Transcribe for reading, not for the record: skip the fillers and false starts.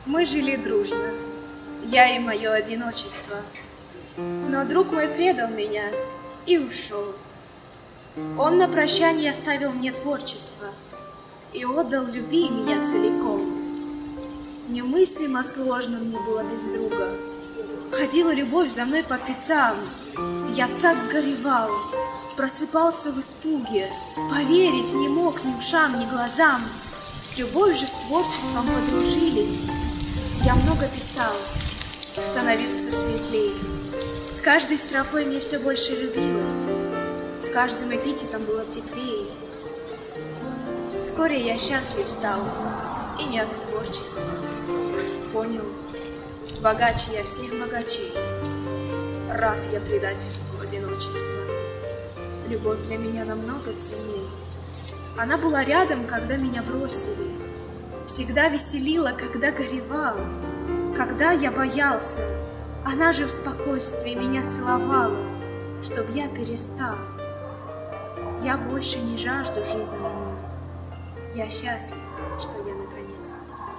Мы жили дружно, я и мое одиночество. Но друг мой предал меня и ушел. Он на прощание оставил мне творчество и отдал любви меня целиком. Немыслимо сложно мне было без друга. Ходила любовь за мной по пятам. Я так горевал, просыпался в испуге. Поверить не мог ни ушам, ни глазам. Любовь же с творчеством подружились. Я много писал, становиться светлее. С каждой строфой мне все больше любилось, с каждым эпитетом было теплее. Вскоре я счастлив стал, и не от творчества. Понял, богаче я всех богачей. Рад я предательству одиночества. Любовь для меня намного ценней. Она была рядом, когда меня бросили. Всегда веселила, когда горевал. Когда я боялся, она же в спокойствии меня целовала, чтоб я перестал. Я больше не жажду жизни иной. Я счастлив, что я наконец-то стал.